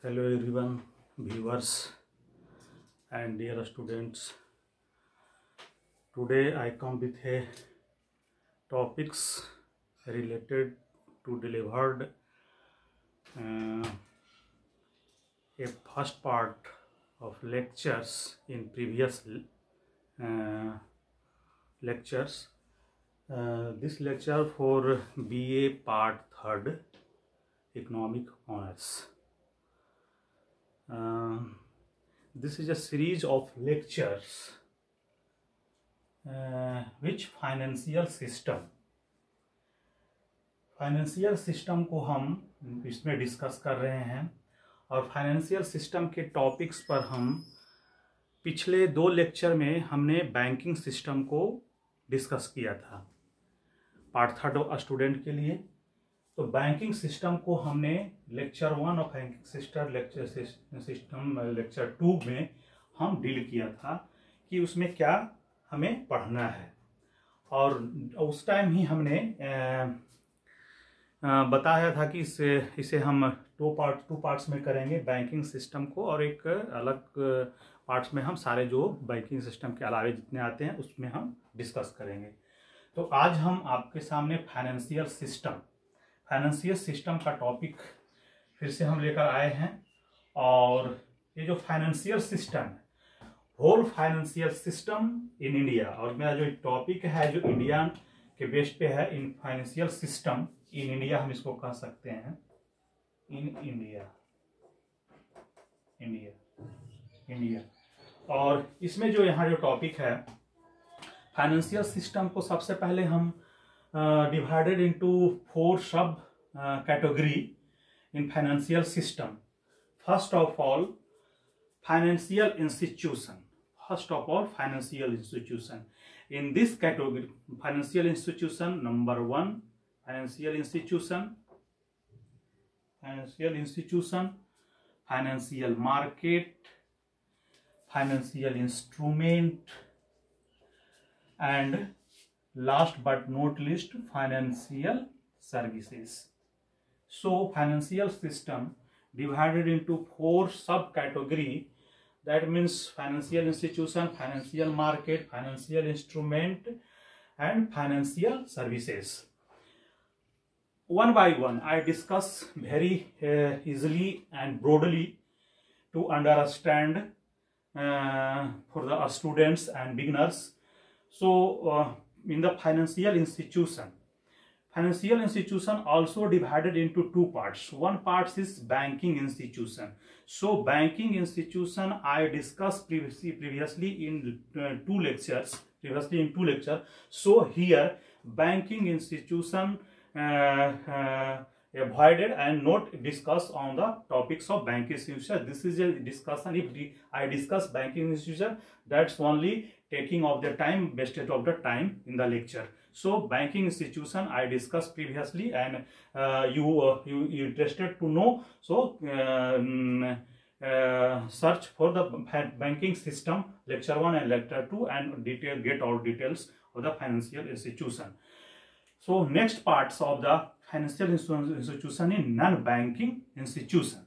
Hello everyone, viewers and dear students. Today I come with a topics related to delivered a first part of lectures in previous lectures. This lecture for BA part 3rd Economic Honors. This is a series of lectures which financial system को हम इसमें discuss कर रहे हैं। और financial system के topics पर हम पिछले 2 लेक्चर में हमने बैंकिंग सिस्टम को डिस्कस किया था पार्ट 3 स्टूडेंट के लिए। तो बैंकिंग सिस्टम को हमने लेक्चर 1 और बैंकिंग सिस्टम लेक्चर 2 में हम डील किया था कि उसमें क्या हमें पढ़ना है। और उस टाइम ही हमने बताया था कि इसे हम 2 पार्ट्स में करेंगे बैंकिंग सिस्टम को, और एक अलग पार्ट्स में हम सारे जो बैंकिंग सिस्टम के अलावा जितने आते हैं उसमें हम डिस्कस करेंगे। तो आज हम आपके सामने फाइनेंशियल सिस्टम का टॉपिक फिर से हम लेकर आए हैं। और ये जो फाइनेंशियल सिस्टम है, whole financial system in India, और मेरा जो टॉपिक है जो इंडिया के बेस पे है, in financial system in India हम इसको कह सकते हैं। In India. और इसमें जो यहाँ जो टॉपिक है फाइनेंशियल सिस्टम को सबसे पहले हम divided into 4 sub category in financial system. First of all, financial institution. In this category, financial institution number 1, financial institution, financial market, financial instrument, and last but not least financial services. So financial system divided into 4 subcategory. That means financial institution, financial market, financial instrument, and financial services. One by one I discuss very easily and broadly to understand for the students and beginners. So in the financial institution also divided into 2 parts. One part is banking institution. So banking institution I discussed previously in 2 lectures. So here banking institution avoided and not discussed on the topics of banking institution. This is a discussion. If I discuss banking institution, that's only taking of the time, wasted of the time in the lecture. So banking institution I discussed previously, and you interested to know, so search for the banking system lecture 1 and lecture 2 and get all details of the financial institution. So next parts of the financial institution in non-banking institution.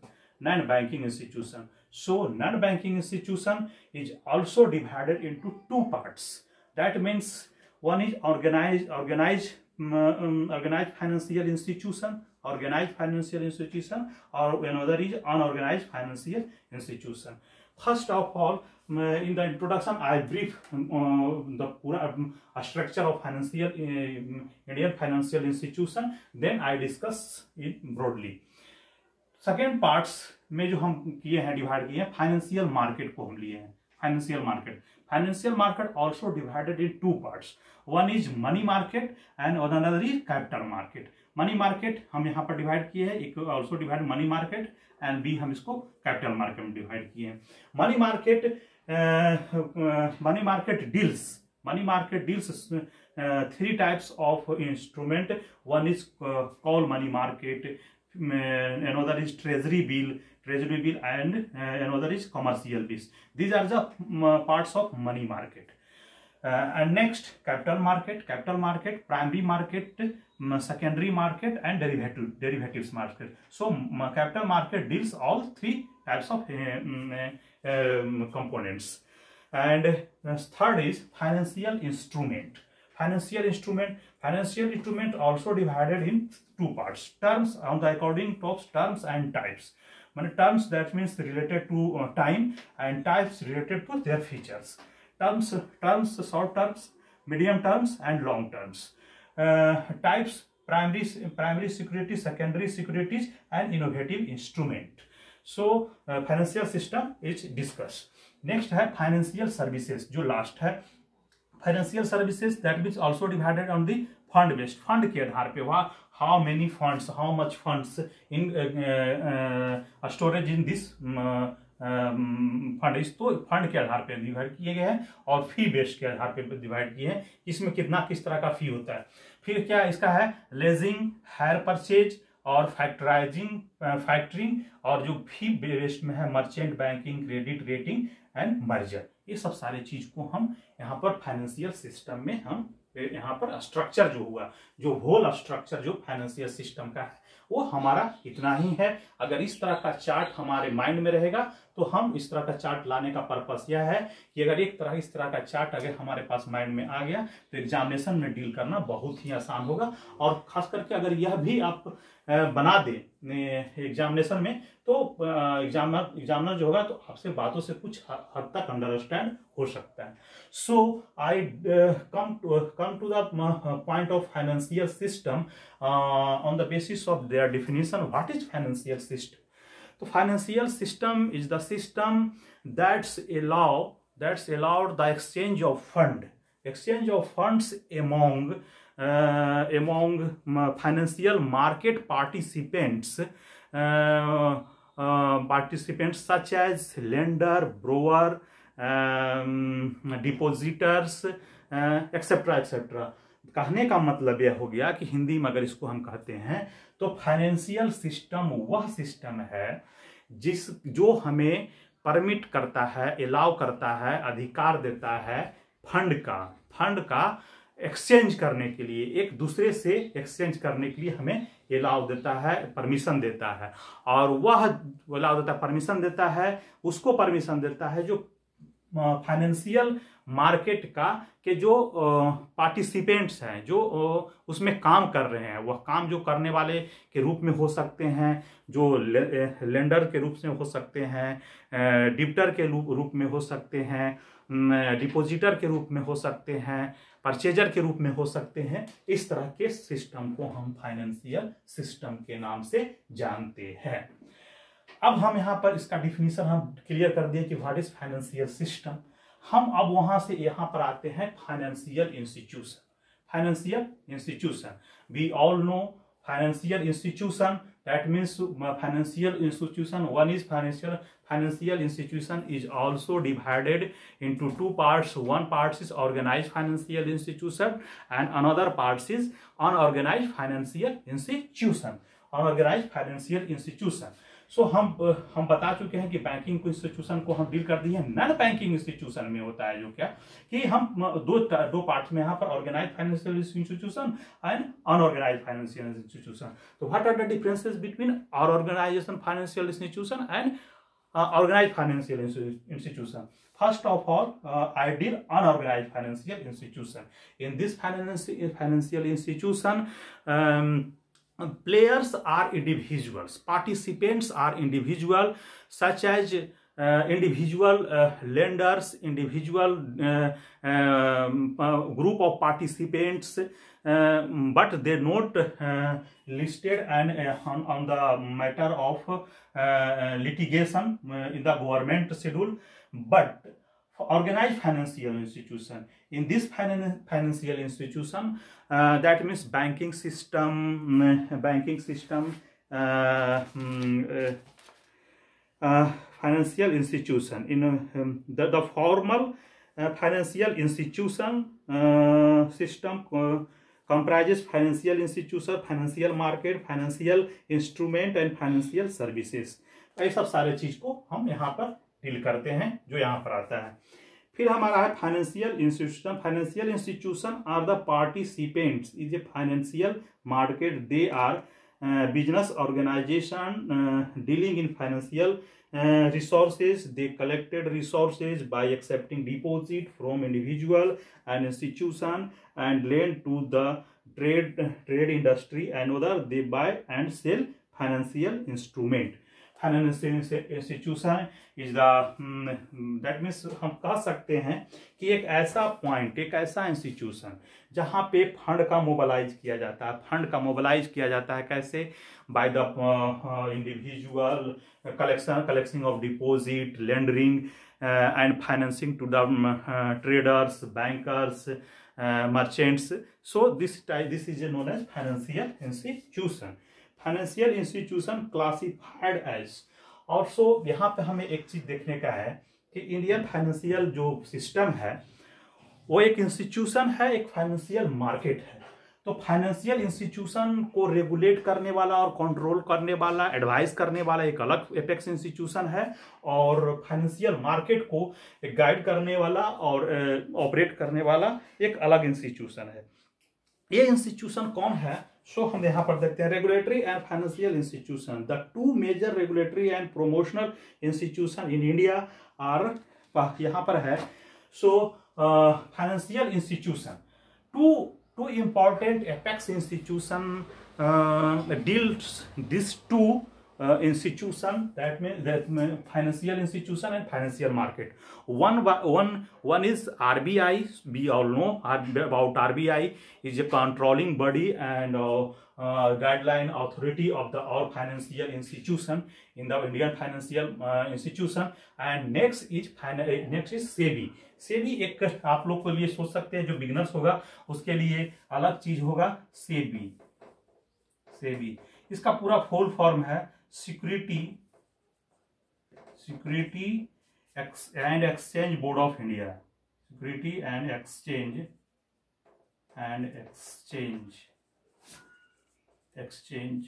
So non-banking institution is also divided into 2 parts. That means one is organized financial institution, or another is unorganized financial institution. First of all, in the introduction I brief the structure of Indian financial institution, then I discuss it broadly. Second parts में जो हम किए हैं, divide किए हैं, financial market को हम लिए हैं। Financial market also divided in 2 parts. One is money market and another is capital market. Money market हम यहाँ पर डिवाइड किए हैं, एक also divide money market, and B हम इसको कैपिटल मार्केट में डिवाइड किए हैं. Money market deals 3 types of instrument. One is call money market, another is treasury bill, and another is commercial bills. These are the parts of money market. And next capital market. Primary market secondary market and derivatives market. So capital market deals all three types of components. And third is financial instrument. Financial instrument also divided in two parts: terms on the according to terms and types. Terms, that means related to time, and types related to their features. Terms short terms, medium terms, and long terms. Types: primary securities, secondary securities, and innovative instrument. So financial system is discussed. Next है financial services, जो last है। Financial services that means also divided on the fund based, fund के आधार पे वहाँ how many funds, how much funds in storage in this fund, इस तो fund के आधार पे डिवाइड किए गए हैं, और फी बेस्ड के आधार पे डिवाइड किए हैं, इसमें कितना किस तरह का फी होता है। फिर क्या इसका है लेजिंग, हायर परचेज और फैक्टरिंग, और जो फी बेस्ड में है merchant banking, credit rating and merger. ये सब सारे चीज को हम यहाँ पर फाइनेंशियल सिस्टम में हम यहाँ पर स्ट्रक्चर जो हुआ, जो होल स्ट्रक्चर जो फाइनेंशियल सिस्टम का है वो हमारा इतना ही है। अगर इस तरह का चार्ट हमारे माइंड में रहेगा तो हम इस तरह का चार्ट लाने का पर्पस यह है कि अगर इस तरह का चार्ट अगर हमारे पास माइंड में आ गया तो एग्जामिनेशन में डील करना बहुत ही आसान होगा। और खास करके अगर यह भी आप बना दे एग्जामिनेशन में तो एग्जामिनर जो होगा तो आपसे बातों से कुछ हद तक अंडरस्टैंड हो सकता है। So I come to the point of financial system on the basis of their definition. What is financial system? तो financial system is the system that's allowed the exchange of funds among financial market participants such as lender, borrower, depositors, etc. कहने का मतलब यह हो गया कि हिंदी में अगर इसको हम कहते हैं तो फाइनेंशियल सिस्टम वह सिस्टम है जो हमें परमिट करता है, अलाउ करता है, अधिकार देता है फंड का एक्सचेंज करने के लिए, एक दूसरे से एक्सचेंज करने के लिए हमें अलाउ देता है, परमिशन देता है। और वह अलाउ देता है, परमिशन देता है, उसको परमिशन देता है जो फाइनेंशियल मार्केट के जो पार्टिसिपेंट्स हैं, जो उसमें काम कर रहे हैं, वह काम जो करने वाले के रूप में हो सकते हैं, जो लेंडर के रूप में हो सकते हैं, डिप्टर के रूप में हो सकते हैं, डिपोजिटर के रूप में हो सकते हैं, परचेजर के रूप में हो सकते हैं। इस तरह के सिस्टम को हम फाइनेंशियल सिस्टम के नाम से जानते हैं। अब हम यहाँ पर इसका डिफिनीशन हम क्लियर कर दिए कि व्हाट इज फाइनेंशियल सिस्टम। हम अब वहां से यहाँ पर आते हैं financial institution. We all know financial institution, that means financial institution. One is financial institution is also divided into two parts. One part is organized financial institution and another part is unorganized financial institution. So हम बता चुके हैं कि banking institution को हम deal कर दिए हैं। नॉन बैंकिंग इंस्टीट्यूशन में होता है जो क्या कि हम दो पार्ट्स में यहाँ पर organize financial institution and unorganize financial institution. तो what are the differences between organization financial institution and organize financial institution? First of all, I deal unorganized financial institution. In this financial institution, players are individuals, participants are individual, such as individual lenders, individual group of participants, but they're not listed and on the matter of litigation in the government schedule. But organized financial institution, in this financial institution, that means banking system, financial institution. In the formal financial institution system comprises financial institution, financial market, financial instrument and financial services. ये सब सारे चीज को हम यहाँ पर deal करते हैं जो यहाँ पर आता है। फिर हमारा है financial institution. Financial institution are the participants is a financial market, they are business organization dealing in financial resources. They collected resources by accepting deposit from individual and institution and lend to the trade industry and other. They buy and sell financial instrument. Financial institution is the that means हम कह सकते हैं कि एक ऐसा point, एक ऐसा institution जहाँ पे फंड का मोबिलाइज किया जाता है। फंड का मोबिलाइज किया जाता है कैसे? By the individual collection of deposit, lending and financing to the traders, bankers, merchants. So this is known as financial institution. Financial institution classified as, also यहाँ पे हमें एक चीज देखने का है कि इंडियन फाइनेंशियल जो सिस्टम है वो एक इंस्टीट्यूशन है, एक फाइनेंशियल मार्केट है। तो फाइनेंशियल इंस्टीट्यूशन को रेगुलेट करने वाला और कंट्रोल करने वाला, एडवाइस करने वाला एक अलग एपेक्स इंस्टीट्यूशन है, और फाइनेंशियल मार्केट को गाइड करने वाला और ऑपरेट करने वाला एक अलग इंस्टीट्यूशन है। ये इंस्टीट्यूशन कौन है? सो हम यहाँ पर देखते हैं regulatory and financial institution. The two major regulatory and promotional institution in India are, यहाँ पर है so financial institution, two important apex institution deals these two institution, that means financial institution and financial market. One is RBI. We all know about RBI is a controlling body and guideline authority of the all financial institution in the Indian financial institution. And next is SEBI. SEBI एक आप लोग के लिए सोच सकते हैं, जो beginners होगा उसके लिए अलग चीज होगा। SEBI इसका पूरा फुल फॉर्म है security and exchange board of India. Security and exchange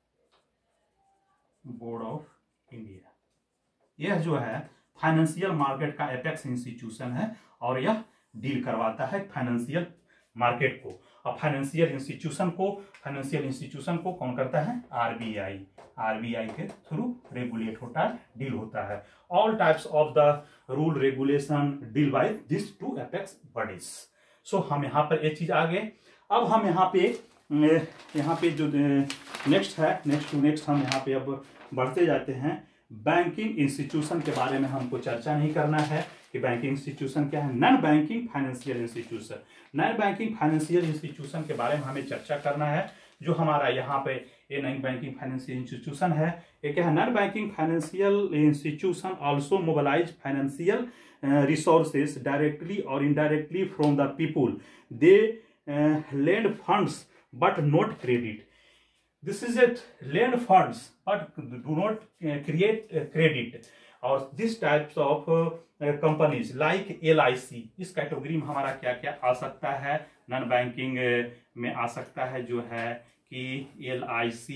board of India. यह जो है फाइनेंशियल मार्केट का एपेक्स इंस्टीट्यूशन है और यह डील करवाता है फाइनेंशियल मार्केट को। और फाइनेंशियल इंस्टीट्यूशन को कौन करता है? आरबीआई के थ्रू रेगुलेट होता है, डील होता है। All types of the rule regulation deal by this two apex bodies. So हम यहाँ पर एक चीज आगे, अब हम यहाँ पे जो नेक्स्ट हम यहाँ पे अब बढ़ते जाते हैं। बैंकिंग इंस्टीट्यूशन के बारे में हमको चर्चा नहीं करना है कि बैंकिंग इंस्टीट्यूशन क्या है। Non banking financial institution, non banking financial institution के बारे में हमें चर्चा करना है। जो हमारा यहाँ पे ये नॉन बैंकिंग फाइनेंशियल इंस्टीट्यूशन है, ये क्या है? Non banking financial institution also mobilize financial resources directly और indirectly from the people. They lend funds but not credit. This is it, lend funds but do not create credit. और this types of companies like LIC, इस category में हमारा क्या क्या आ सकता है? Non banking में आ सकता है जो है कि LIC,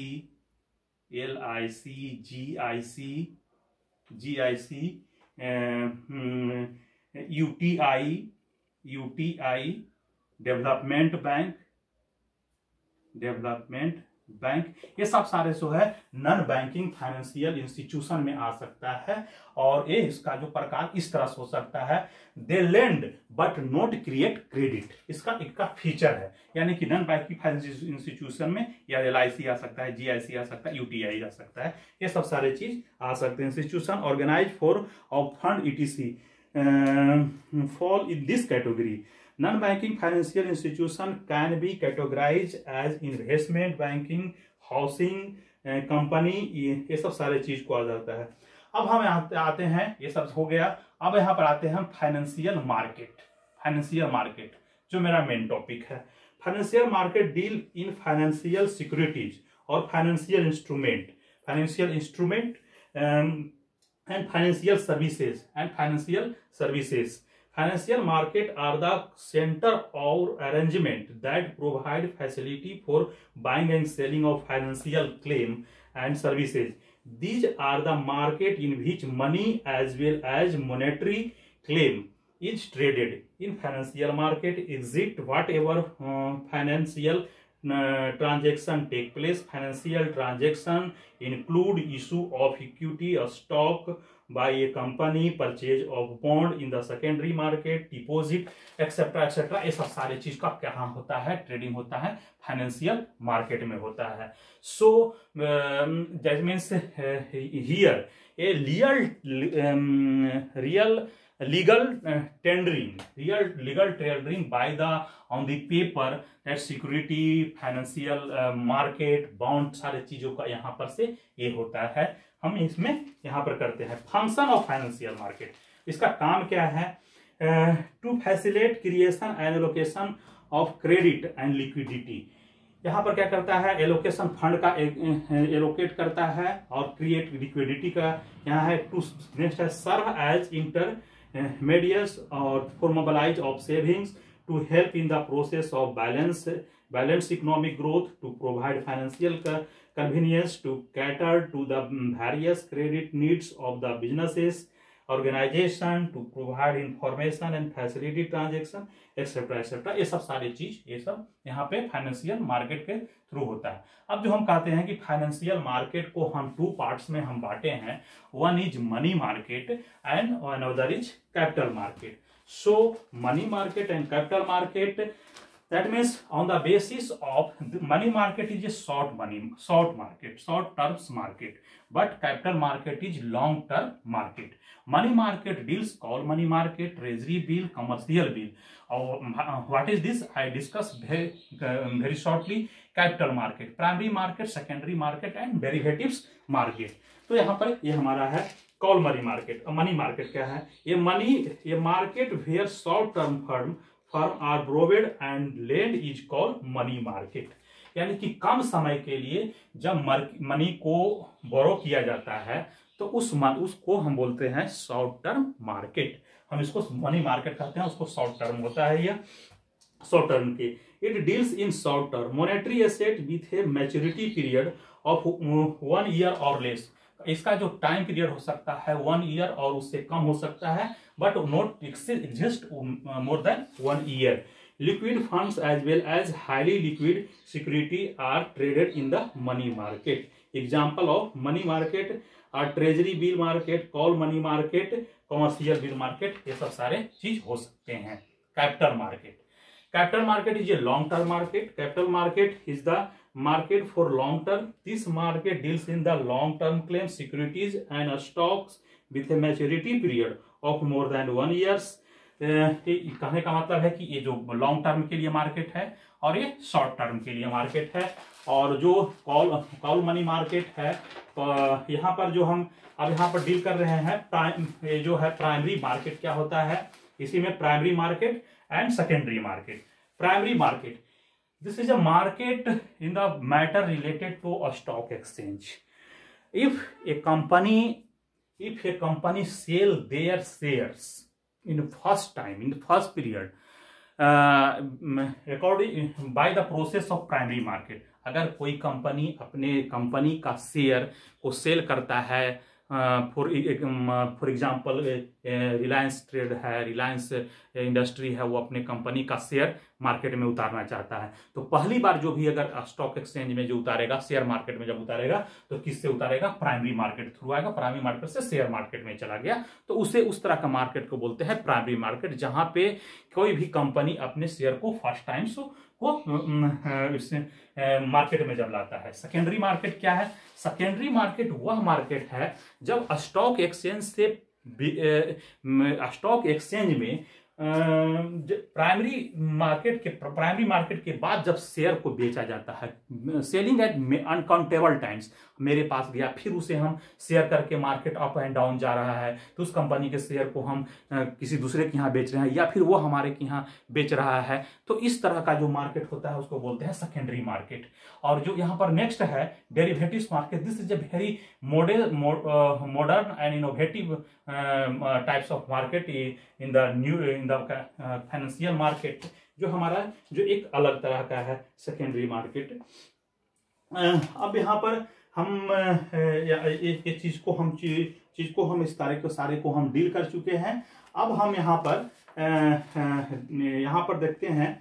GIC, UTI, development bank, ये सब सारे जो है नॉन बैंकिंग फाइनेंशियल इंस्टीट्यूशन में आ सकता है। और ये इसका जो प्रकार इस तरह से हो सकता है, they lend but not create credit, इसका फीचर है। यानी कि नॉन बैंकिंग फाइनेंशियल इंस्टीट्यूशन में या LIC आ सकता है, GIC आ सकता है, UTI आ सकता है, ये सब सारे चीज आ सकते हैं। Institution organize for of fund ETC fall in this category. Non-banking financial institution can be categorized as investment banking, housing company, ये सब सारे चीज को आ जाता है। अब हम आते हैं, ये सब हो गया। अब यहाँ पर आते हैं हम फाइनेंशियल मार्केट जो मेरा मेन टॉपिक है। Financial market deal in financial securities और financial instrument and financial services. Financial market are the center or arrangement that provide facility for buying and selling of financial claim and services. These are the market in which money as well as monetary claim is traded in financial market. Exit whatever financial transaction take place. Financial transaction include issue of equity or stock by a company, purchase of bond in the secondary market, deposit etcetera etcetera. ये सब सारे चीज का क्या होता है, trading होता है फाइनेंशियल मार्केट में होता है। So that means here a legal tendering by the on the paper that security financial market bond सारे चीजों का यहाँ पर से ये होता है। हम इसमें यहाँ पर करते हैं फंक्शन ऑफ फाइनेंशियल मार्केट। इसका काम क्या है? To facilitate creation and allocation of credit and liquidity. यहाँ पर क्या करता है? एलोकेशन फंड का एलोकेट करता है और क्रिएट लिक्विडिटी का यहाँ है। टू नेक्स्ट है सर्व एज इंटरमीडिएट्स और for mobilize of savings to help in the process of balance economic growth, to provide financial convenience to cater to the various credit needs of the businesses organization, to provide information and facility transaction etcetera etcetera. ये सब सारी चीज ये सब यहाँ पे financial market के through होता है। अब जो हम कहते हैं कि फाइनेंशियल मार्केट को हम टू पार्ट्स में हम बांटे हैं, one is money market and another is capital market. So money market and capital market, that means on the basis of the money market is a short terms market, but capital market is long term market. Money market deals call money market, treasury bill, commercial bill. What is this? I discuss very shortly. Capital market, primary market, secondary market and derivatives market. तो यहाँ पर ये हमारा है call money market. Money market क्या है? ये market where short term firm are borrowed and lend is called money market. यानी कि कम समय के लिए जब मनी को बोरो किया जाता है तो उसको हम बोलते हैं शॉर्ट टर्म मार्केट। हम इसको मनी मार्केट कहते हैं, उसको शॉर्ट टर्म होता है या शॉर्ट टर्म के। It deals in short term monetary asset with a maturity period of 1 year और लेस। इसका जो टाइम पीरियड हो सकता है 1 ईयर और उससे कम हो सकता है, but not exist more than 1 year. Liquid funds as well as highly liquid security are traded in the money market. Example of money market are treasury bill market, call money market, commercial bill market. ये सब सारे चीज हो सकते हैं। Capital market is a long term market. Capital market is the market for long term. This market deals in the long term claims, securities and stocks with a maturity period of more than 1 years. कहने का मतलब है कि ये जो long term के लिए market है और ये शॉर्ट टर्म के लिए मार्केट है। और जो कॉल मनी मार्केट है, यहाँ पर जो हम अब यहाँ पर डील कर रहे हैं, ये जो है प्राइमरी मार्केट क्या होता है, इसी में primary market and secondary market. Primary market, this is a market in the matter related to a stock exchange. If a company sell their shares in the first period according by the process of primary market, अगर कोई company अपने company का share को cell करता है, for example Reliance trade है, Reliance industry है, वो अपने कंपनी का शेयर मार्केट में उतारना चाहता है, तो पहली बार जो भी अगर स्टॉक एक्सचेंज में जो उतारेगा, शेयर मार्केट में जब उतारेगा तो किससे उतारेगा? प्राइमरी मार्केट थ्रू आएगा। प्राइमरी मार्केट से शेयर मार्केट में चला गया तो उसे उस तरह का मार्केट को बोलते हैं प्राइमरी मार्केट, जहां पे कोई भी कंपनी अपने शेयर को फर्स्ट टाइम को मार्केट में जब लाता है। सेकेंडरी मार्केट क्या है? सेकेंडरी मार्केट वह मार्केट है जब स्टॉक एक्सचेंज में प्राइमरी मार्केट के बाद जब शेयर को बेचा जाता है, सेलिंग एट अनकाउंटेबल टाइम्स, मेरे पास गया फिर उसे हम शेयर करके मार्केट अप एंड डाउन जा रहा है तो उस कंपनी के शेयर को हम किसी दूसरे के यहाँ बेच रहे हैं या फिर वो हमारे के यहाँ बेच रहा है, तो इस तरह का जो मार्केट होता है उसको बोलते हैं सेकेंडरी मार्केट। और जो यहाँ पर नेक्स्ट है derivatives market, this is a very modern and innovative types of market in the financial market, जो हमारा जो एक अलग तरह का है सेकेंडरी मार्केट। अब यहाँ पर हम ये चीज को हम इस तारीख को सारे को हम डील कर चुके हैं। अब हम यहाँ पर देखते हैं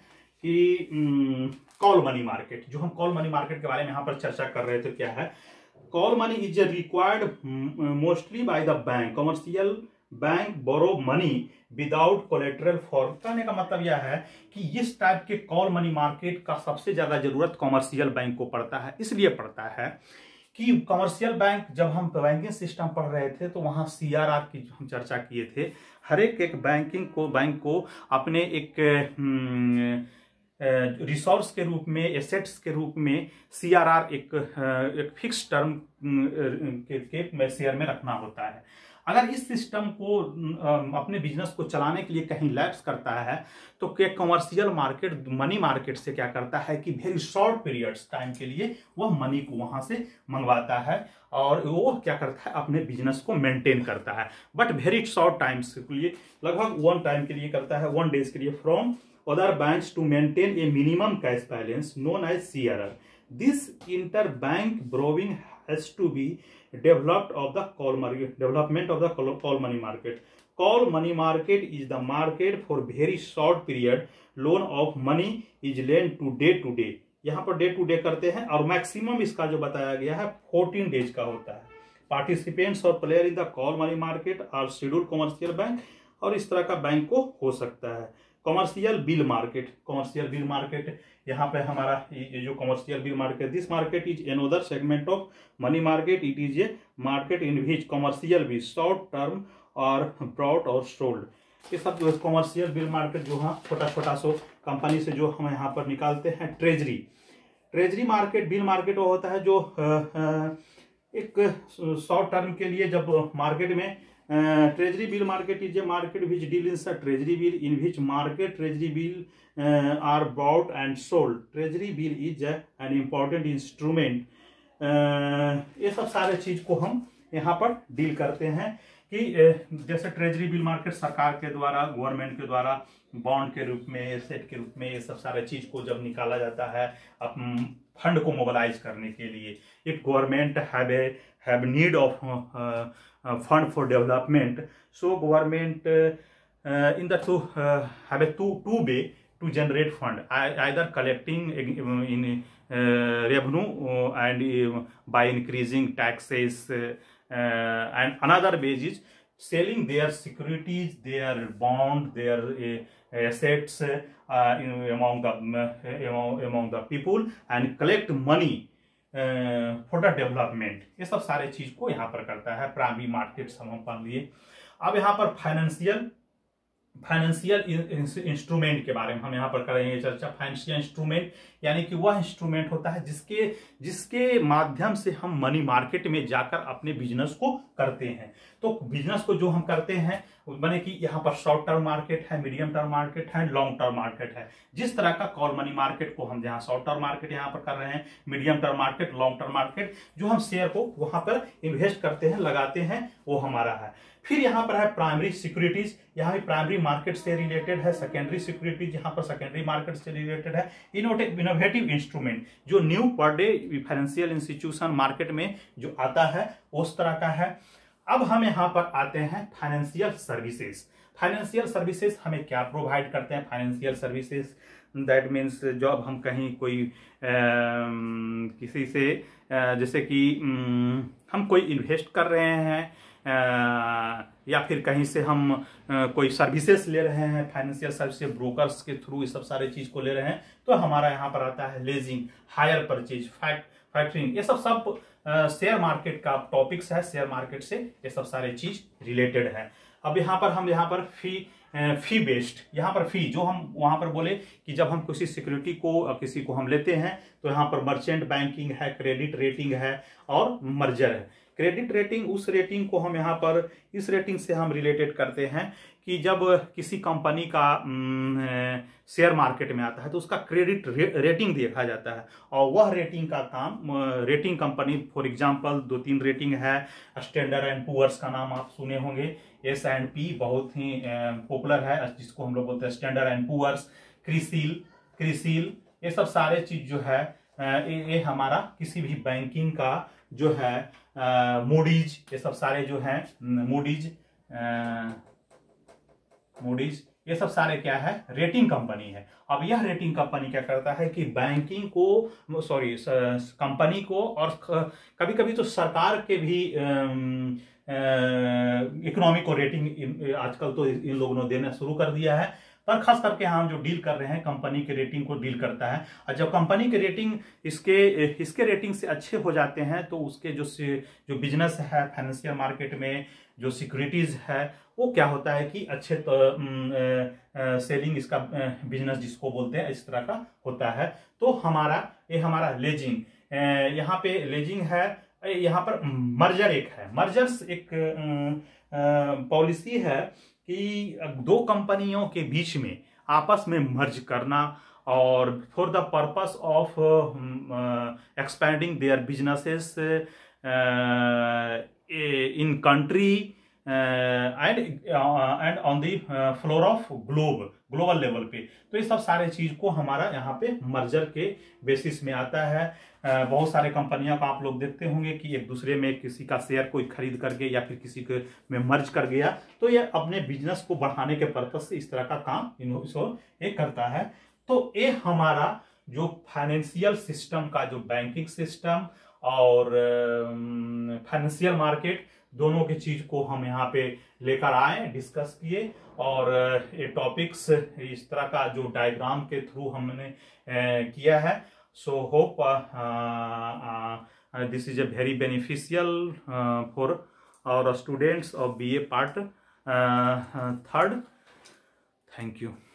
कि कॉल मनी मार्केट, जो हम कॉल मनी मार्केट के बारे में यहाँ पर चर्चा कर रहे थे, क्या है call money is required mostly by the bank, commercial bank borrow money without collateral for. कहने का मतलब यह है कि इस टाइप के कॉल मनी मार्केट का सबसे ज्यादा जरूरत कमर्शियल बैंक को पड़ता है। इसलिए पड़ता है कि कमर्शियल बैंक, जब हम बैंकिंग सिस्टम पढ़ रहे थे तो वहां सीआरआर की हम चर्चा किए थे। हर एक बैंक को अपने एक रिसोर्स के रूप में, एसेट्स के रूप में सीआरआर एक फिक्स टर्म के शेयर में रखना होता है। अगर इस सिस्टम को अपने बिजनेस को चलाने के लिए कहीं लैप्स करता है तो क्या कमर्शियल मार्केट मनी मार्केट से क्या करता है कि वेरी शॉर्ट पीरियड्स टाइम के लिए वह मनी को वहां से मंगवाता है और वो क्या करता है अपने बिजनेस को मेंटेन करता है, बट वेरी शॉर्ट टाइम्स के लिए, लगभग 1 टाइम के लिए करता है, 1 डेज के लिए, from other banks to maintain a minimum cash balance known as CRR. This interbank borrowing has to be development of the call money market. Call money market is the market for very short period loan of money is lent to day. यहाँ per day to day करते हैं और maximum इसका जो बताया गया है 14 days का होता है। पार्टिसिपेंट्स और player in the call money market are scheduled commercial bank, और इस तरह का बैंक को हो सकता है। कमर्शियल बिल मार्केट यहाँ पे हमारा ये जो commercial bill market, this market is another segment of money market. It is a market in which commercial bill short term और ब्रॉड और सोल्ड, ये सब जो कमर्शियल बिल मार्केट जो है छोटा सो कंपनी से जो हम यहाँ पर निकालते हैं। ट्रेजरी मार्केट, बिल मार्केट वो होता है जो एक शॉर्ट टर्म के लिए जब मार्केट में treasury bill market is a market which deals in treasury bill, in which market treasury bill are bought and sold. Treasury bill is an important instrument. ये सब सारे चीज को हम यहाँ पर डील करते हैं कि जैसे ट्रेजरी बिल मार्केट सरकार के द्वारा, गवर्नमेंट के द्वारा बॉन्ड के रूप में, एसेट के रूप में, ये सब सारे चीज को जब निकाला जाता है फंड को मोबिलाइज करने के लिए। If government have need of fund for development, so government in the have a two way to generate fund, either collecting in revenue and by increasing taxes, and another way is selling their securities, their bond, their assets among the people and collect money for the development. ये सब सारे चीज को यहाँ पर करता है। Primary market हम पढ़ लिए। अब यहाँ पर फाइनेंशियल इंस्ट्रूमेंट के बारे में हम यहाँ पर करेंगे चर्चा। फाइनेंशियल इंस्ट्रूमेंट यानी कि वह इंस्ट्रूमेंट होता है जिसके माध्यम से हम मनी मार्केट में जाकर अपने बिजनेस को करते हैं। तो बिजनेस को जो हम करते हैं माने कि यहाँ पर शॉर्ट टर्म मार्केट है, मीडियम टर्म मार्केट है, लॉन्ग टर्म मार्केट है। जिस तरह का कॉल मनी मार्केट को हम जहाँ शॉर्ट टर्म मार्केट यहाँ पर कर रहे हैं, medium term market, long term market, जो हम शेयर को वहां पर इन्वेस्ट करते हैं, लगाते हैं, वो हमारा है। फिर यहाँ पर है प्राइमरी सिक्योरिटीज, यहाँ भी प्राइमरी मार्केट से रिलेटेड है। सेकेंडरी सिक्योरिटीज यहाँ पर सेकेंडरी मार्केट से रिलेटेड है। इनोवेटिव इंस्ट्रूमेंट जो new per day financial institution market में जो आता है उस तरह का है। अब हम यहाँ पर आते हैं फाइनेंशियल सर्विसेज। फाइनेंशियल सर्विसेज हमें क्या प्रोवाइड करते हैं? फाइनेंशियल सर्विसेज दैट मीन्स जब हम कहीं कोई किसी से जैसे कि हम कोई इन्वेस्ट कर रहे हैं या फिर कहीं से हम कोई सर्विसेज ले रहे हैं, फाइनेंशियल सर्विसेज ब्रोकर्स के थ्रू, ये सब सारे चीज को ले रहे हैं, तो हमारा यहाँ पर आता है लीजिंग, हायर परचेज, फैक्टरिंग। ये सब शेयर मार्केट का टॉपिक्स है। शेयर मार्केट से ये सब सारे चीज रिलेटेड है। अब यहाँ पर फी बेस्ड, यहाँ पर फी जो हम वहां पर बोले कि जब हम किसी सिक्योरिटी को किसी को हम लेते हैं तो यहाँ पर मर्चेंट बैंकिंग है, क्रेडिट रेटिंग है और मर्जर है। क्रेडिट रेटिंग, उस रेटिंग को हम यहाँ पर इस रेटिंग से हम रिलेटेड करते हैं कि जब किसी कंपनी का शेयर मार्केट में आता है तो उसका क्रेडिट रेटिंग देखा जाता है और वह रेटिंग का काम rating company, for example 2-3 rating है। स्टैंडर्ड एंड पुअर्स का नाम आप सुने होंगे, S&P बहुत ही पॉपुलर है जिसको हम लोग बोलते हैं स्टैंडर्ड एंड पुअर्स, क्रिसिल, ये सब सारे चीज जो है ये हमारा किसी भी बैंकिंग का जो है मूडीज, ये सब सारे जो हैं मूडीज ये सब सारे क्या है, रेटिंग कंपनी है। अब यह रेटिंग कंपनी क्या करता है कि बैंकिंग को, कंपनी को, और कभी कभी तो सरकार के भी इकोनॉमी को रेटिंग आजकल तो इन लोगों ने देना शुरू कर दिया है। पर खास करके हम जो डील कर रहे हैं कंपनी के रेटिंग को डील करता है। और जब कंपनी के रेटिंग इसके रेटिंग से अच्छे हो जाते हैं तो उसके जो बिजनेस है फाइनेंशियल मार्केट में, जो सिक्योरिटीज है, वो क्या होता है कि अच्छे सेलिंग इसका बिजनेस जिसको बोलते हैं इस तरह का होता है। तो हमारा लेजिंग, यहाँ पे लेजिंग है, यहाँ पर मर्जर एक है। मर्जर्स एक पॉलिसी है कि दो कंपनियों के बीच में आपस में मर्ज करना, और for the purpose of expanding their businesses in country and on the floor of global level पे। तो ये सब सारे चीज को हमारा यहाँ पे मर्जर के बेसिस में आता है। बहुत सारे कंपनियों का आप लोग देखते होंगे कि एक दूसरे में किसी का शेयर कोई खरीद करके या फिर किसी के में मर्ज कर गया, तो ये अपने बिजनेस को बढ़ाने के पर्पज से इस तरह का काम ये करता है। तो ये हमारा जो फाइनेंशियल सिस्टम का, जो बैंकिंग सिस्टम और फाइनेंशियल मार्केट, दोनों की चीज को हम यहाँ पे लेकर आए, डिस्कस किए, और ये टॉपिक्स इस तरह का जो डायग्राम के थ्रू हमने किया है। So hope this is a very beneficial for our students of BA part 3rd. Thank you.